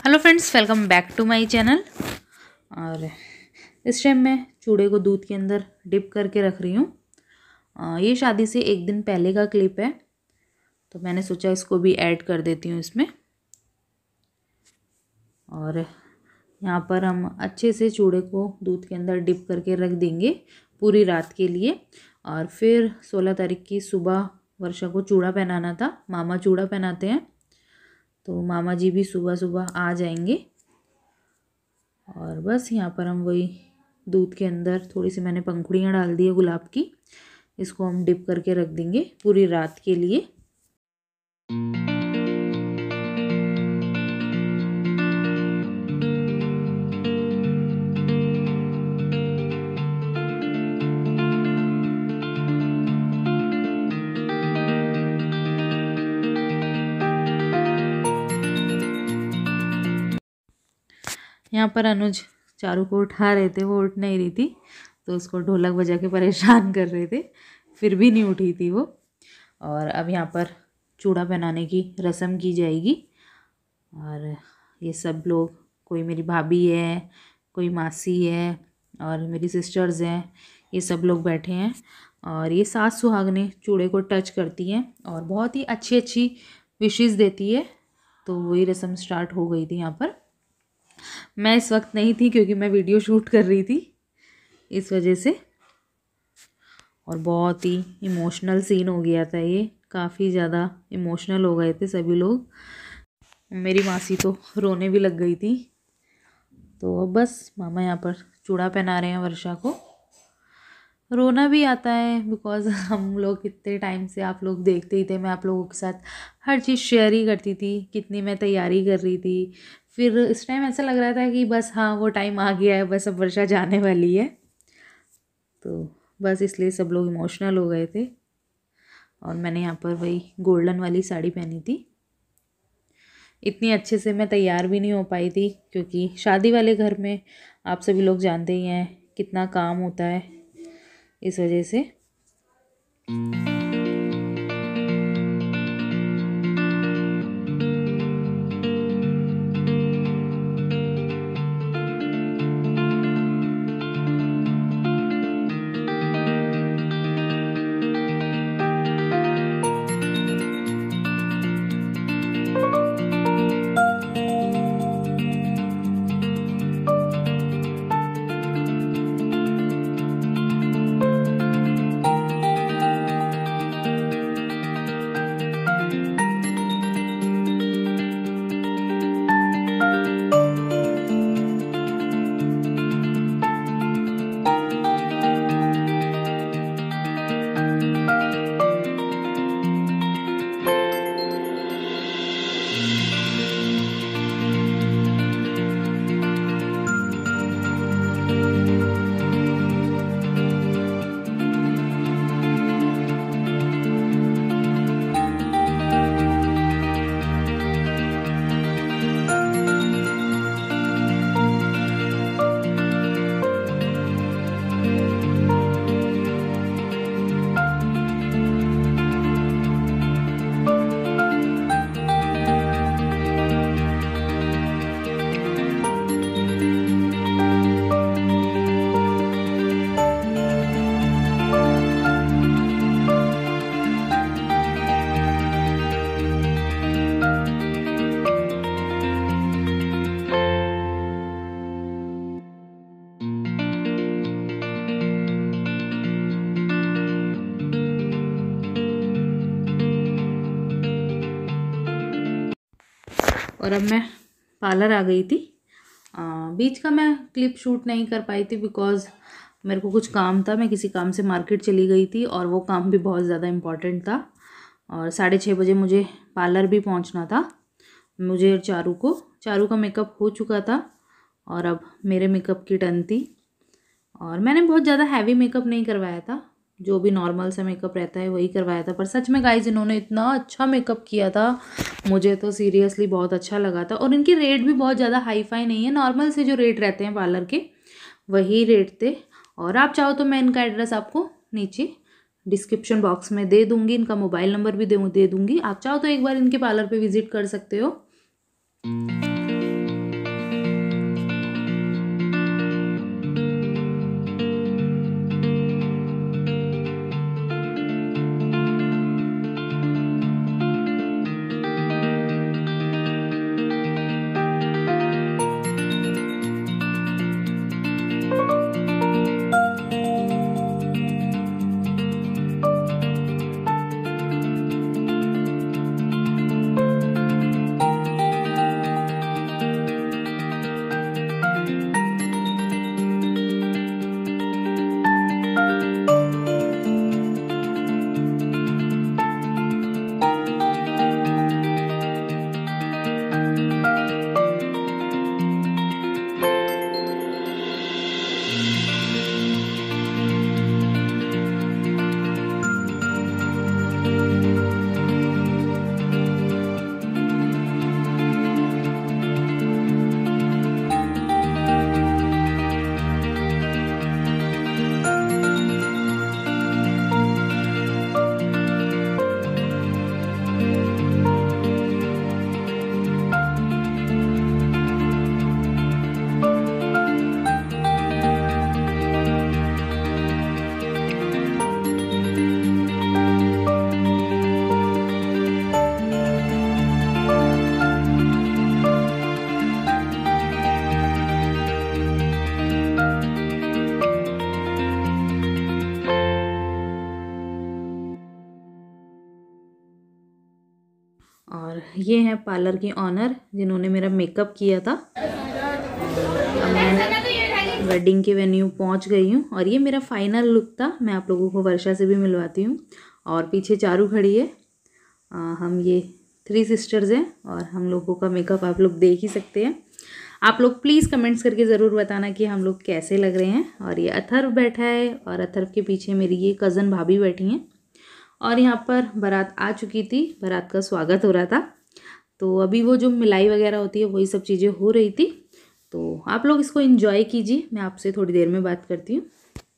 Hello friends, welcome back to my channel. और इस time मैं चूड़े को दूध के अंदर डिप करके रख रही हूँ। ये शादी से एक दिन पहले का क्लिप है, तो मैंने सोचा इसको भी ऐड कर देती हूँ इसमें। और यहाँ पर हम अच्छे से चूड़े को दूध के अंदर डिप करके रख देंगे पूरी रात के लिए। और फिर 16 तारीख की सुबह वर्षा को चूड़ा पहनाना था। मामा चूड़ा पहनाते हैं, तो मामा जी भी सुबह सुबह आ जाएंगे। और बस यहाँ पर हम वही दूध के अंदर थोड़ी सी मैंने पंखुड़ियाँ डाल दी है गुलाब की, इसको हम डिप करके रख देंगे पूरी रात के लिए। यहाँ पर अनुज चारू को उठा रहे थे, वो उठ नहीं रही थी, तो उसको ढोलक बजा के परेशान कर रहे थे, फिर भी नहीं उठी थी वो। और अब यहाँ पर चूड़ा पहनाने की रस्म की जाएगी। और ये सब लोग, कोई मेरी भाभी है, कोई मासी है और मेरी सिस्टर्स हैं, ये सब लोग बैठे हैं। और ये सास सुहागने चूड़े को टच करती हैं और बहुत ही अच्छी अच्छी विशेस देती है। तो वही रस्म स्टार्ट हो गई थी यहाँ पर। मैं इस वक्त नहीं थी क्योंकि मैं वीडियो शूट कर रही थी, इस वजह से। और बहुत ही इमोशनल सीन हो गया था ये, काफ़ी ज़्यादा इमोशनल हो गए थे सभी लोग। मेरी मासी तो रोने भी लग गई थी। तो बस मामा यहाँ पर चूड़ा पहना रहे हैं वर्षा को। रोना भी आता है बिकॉज़ हम लोग कितने टाइम से, आप लोग देखते ही थे, मैं आप लोगों के साथ हर चीज़ शेयर ही करती थी, कितनी मैं तैयारी कर रही थी। फिर इस टाइम ऐसा लग रहा था कि बस हाँ, वो टाइम आ गया है, बस अब वर्षा जाने वाली है। तो बस इसलिए सब लोग इमोशनल हो गए थे। और मैंने यहाँ पर वही गोल्डन वाली साड़ी पहनी थी। इतनी अच्छे से मैं तैयार भी नहीं हो पाई थी क्योंकि शादी वाले घर में आप सभी लोग जानते ही हैं कितना काम होता है, इस वजह से। और अब मैं पार्लर आ गई थी। बीच का मैं क्लिप शूट नहीं कर पाई थी बिकॉज़ मेरे को कुछ काम था, मैं किसी काम से मार्केट चली गई थी और वो काम भी बहुत ज़्यादा इम्पॉर्टेंट था। और 6:30 बजे मुझे पार्लर भी पहुंचना था। मुझे चारू का मेकअप हो चुका था और अब मेरे मेकअप की टर्न थी। और मैंने बहुत ज़्यादा हैवी मेकअप नहीं करवाया था, जो भी नॉर्मल सा मेकअप रहता है वही करवाया था। पर सच में गाइज, इन्होंने इतना अच्छा मेकअप किया था, मुझे तो सीरियसली बहुत अच्छा लगा था। और इनकी रेट भी बहुत ज़्यादा हाई फाई नहीं है, नॉर्मल से जो रेट रहते हैं पार्लर के वही रेट थे। और आप चाहो तो मैं इनका एड्रेस आपको नीचे डिस्क्रिप्शन बॉक्स में दे दूँगी, इनका मोबाइल नंबर भी दे दूँगी। आप चाहो तो एक बार इनके पार्लर पे विजिट कर सकते हो। ये हैं पार्लर की ऑनर जिन्होंने मेरा मेकअप किया था। मैं वेडिंग के वेन्यू पहुंच गई हूँ और ये मेरा फाइनल लुक था। मैं आप लोगों को वर्षा से भी मिलवाती हूँ। और पीछे चारू खड़ी है। हम ये 3 सिस्टर्स हैं और हम लोगों का मेकअप आप लोग देख ही सकते हैं। आप लोग प्लीज़ कमेंट्स करके ज़रूर बताना कि हम लोग कैसे लग रहे हैं। और ये अथर्व बैठा है और अथर्व के पीछे मेरी ये कज़न भाभी बैठी हैं। और यहाँ पर बारात आ चुकी थी, बारात का स्वागत हो रहा था। तो अभी वो जो मिलाई वगैरह होती है वही सब चीज़ें हो रही थी। तो आप लोग इसको एंजॉय कीजिए। मैं आपसे थोड़ी देर में बात करती हूँ।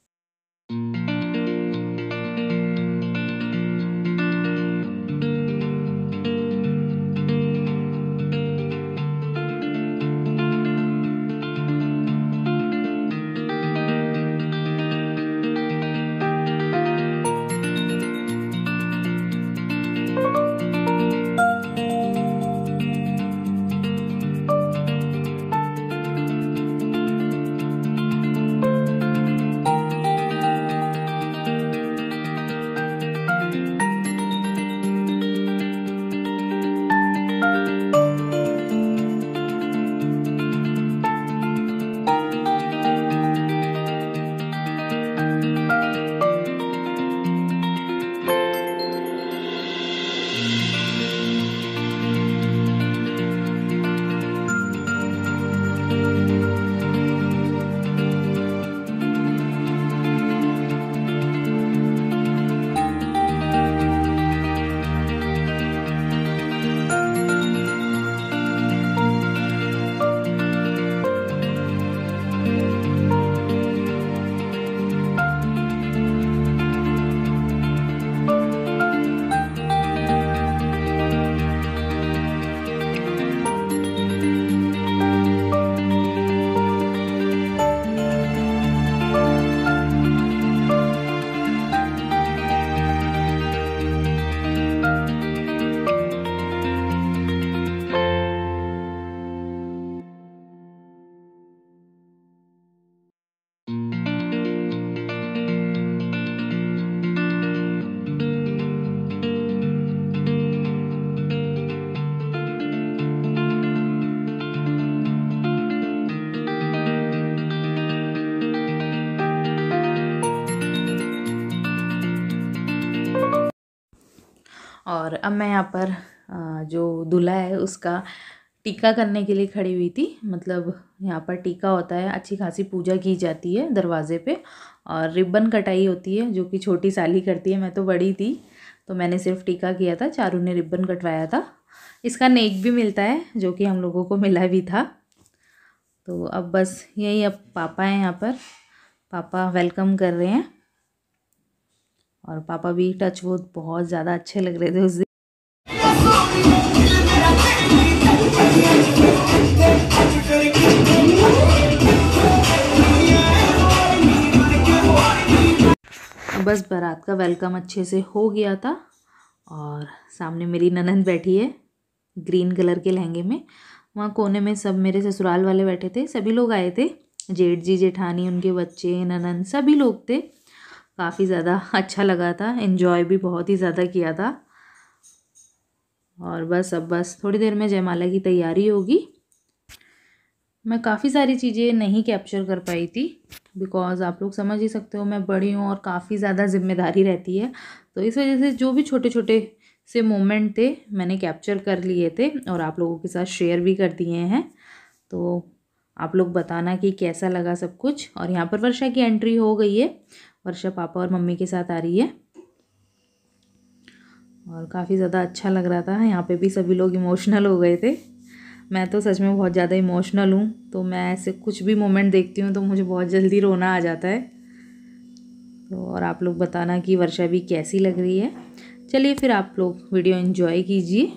और अब मैं यहाँ पर जो दूल्हा है उसका टीका करने के लिए खड़ी हुई थी। मतलब यहाँ पर टीका होता है, अच्छी खासी पूजा की जाती है दरवाजे पे और रिबन कटाई होती है जो कि छोटी साली करती है। मैं तो बड़ी थी तो मैंने सिर्फ टीका किया था, चारू ने रिबन कटवाया था। इसका नेक भी मिलता है जो कि हम लोगों को मिला भी था। तो अब बस यही, अब पापा हैं यहाँ पर, पापा वेलकम कर रहे हैं और पापा भी टच वुड बहुत ज़्यादा अच्छे लग रहे थे उस दिन। बस बारात का वेलकम अच्छे से हो गया था और सामने मेरी ननंद बैठी है ग्रीन कलर के लहंगे में। वहाँ कोने में सब मेरे ससुराल वाले बैठे थे, सभी लोग आए थे, जेठ जी जेठानी, उनके बच्चे, ननंद, सभी लोग थे। काफ़ी ज़्यादा अच्छा लगा था, एंजॉय भी बहुत ही ज़्यादा किया था। और बस अब बस थोड़ी देर में जयमाला की तैयारी होगी। मैं काफ़ी सारी चीज़ें नहीं कैप्चर कर पाई थी बिकॉज़ आप लोग समझ ही सकते हो मैं बड़ी हूँ और काफ़ी ज़्यादा जिम्मेदारी रहती है। तो इस वजह से जो भी छोटे छोटे से मोमेंट थे मैंने कैप्चर कर लिए थे और आप लोगों के साथ शेयर भी कर दिए हैं। तो आप लोग बताना कि कैसा लगा सब कुछ। और यहाँ पर वर्षा की एंट्री हो गई है। वर्षा पापा और मम्मी के साथ आ रही है और काफ़ी ज़्यादा अच्छा लग रहा था। यहाँ पे भी सभी लोग इमोशनल हो गए थे। मैं तो सच में बहुत ज़्यादा इमोशनल हूँ, तो मैं ऐसे कुछ भी मोमेंट देखती हूँ तो मुझे बहुत जल्दी रोना आ जाता है। तो और आप लोग बताना कि वर्षा भी कैसी लग रही है। चलिए फिर आप लोग वीडियो एंजॉय कीजिए।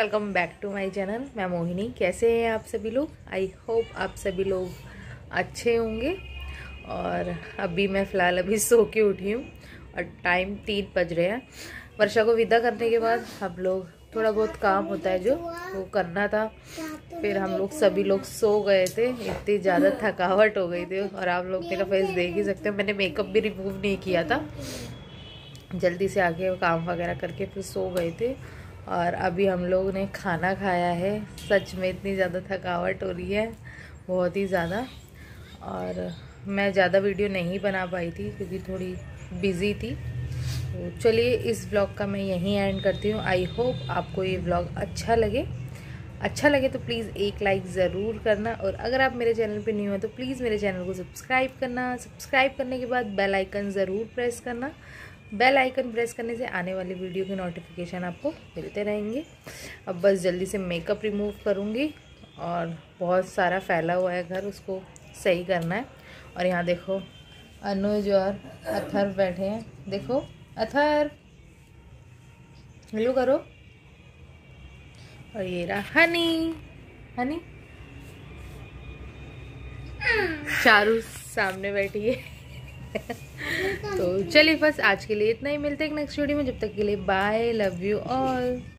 Welcome back to my channel. मैं मोहिनी। कैसे हैं आप सभी लोग? आई होप आप सभी लोग अच्छे होंगे। और अभी मैं फ़िलहाल सो के उठी हूँ और टाइम 3 बज रहे हैं। वर्षा को विदा करने के बाद हम लोग थोड़ा बहुत काम होता है जो वो करना था, फिर हम लोग सभी लोग सो गए थे। इतनी ज़्यादा थकावट हो गई थी और आप लोग मेरा फेस देख ही सकते हो। मैंने मेकअप भी रिमूव नहीं किया था, जल्दी से आके काम वगैरह करके फिर सो गए थे। और अभी हम लोग ने खाना खाया है। सच में इतनी ज़्यादा थकावट हो रही है, बहुत ही ज़्यादा। और मैं ज़्यादा वीडियो नहीं बना पाई थी क्योंकि थोड़ी बिज़ी थी। तो चलिए इस व्लॉग का मैं यहीं एंड करती हूँ। आई होप आपको ये व्लॉग अच्छा लगे तो प्लीज़ एक लाइक ज़रूर करना। और अगर आप मेरे चैनल पे न्यू हैं तो प्लीज़ मेरे चैनल को सब्सक्राइब करना। सब्सक्राइब करने के बाद बेल आइकन ज़रूर प्रेस करना। बेल आइकन प्रेस करने से आने वाली वीडियो की नोटिफिकेशन आपको मिलते रहेंगे। अब बस जल्दी से मेकअप रिमूव करूँगी और बहुत सारा फैला हुआ है घर, उसको सही करना है। और यहाँ देखो अनुज और अथर बैठे हैं। देखो अथर, हेलो करो। और ये रहा हनी चारू सामने बैठी है। तो चलिए बस आज के लिए इतना ही। मिलते हैं नेक्स्ट वीडियो में। जब तक के लिए बाय, लव यू ऑल।